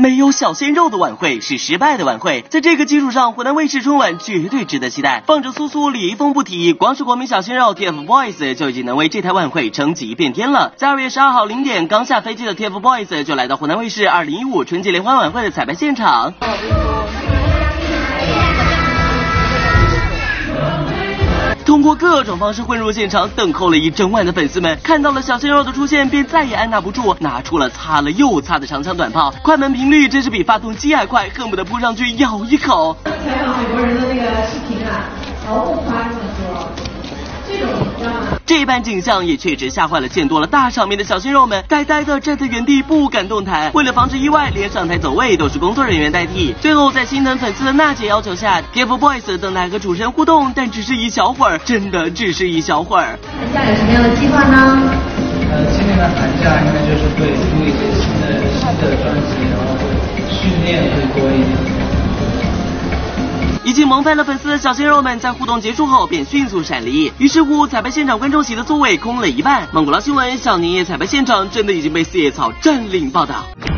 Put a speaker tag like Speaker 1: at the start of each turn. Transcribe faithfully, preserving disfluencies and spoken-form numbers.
Speaker 1: 没有小鲜肉的晚会是失败的晚会。在这个基础上，湖南卫视春晚绝对值得期待。放着苏苏、李易峰不提，光是国民小鲜肉 T F Boys 就已经能为这台晚会撑起一片天了。在二月十二号零点刚下飞机的 T F Boys 就来到湖南卫视二零一五春节联欢晚会的彩排现场。通过各种方式混入现场，等候了一整晚的粉丝们看到了小鲜肉的出现，便再也按捺不住，拿出了擦了又擦的长枪短炮，快门频率真是比发动机还快，恨不得扑上去咬一口。
Speaker 2: 采访美国人的那个视频啊，毫不夸张的说，这种你知道吗？
Speaker 1: 这般景象也确实吓坏了见多了大场面的小鲜肉们，呆呆的站在原地不敢动弹。为了防止意外，连上台走位都是工作人员代替。最后在心疼粉丝的娜姐要求下 ，T F Boys 等待和主持人互动，但只是一小会儿，真的只是一小会儿。
Speaker 2: 寒假有什么样的计划呢？
Speaker 3: 呃，今年的寒假应该就是会出一些新的新的专辑，然后训练会多一点。
Speaker 1: 已经萌翻了粉丝的小鲜肉们，在互动结束后便迅速闪离，于是乎彩排现场观众席的座位空了一半。蒙古捞新闻，小年夜彩排现场真的已经被四叶草占领报道。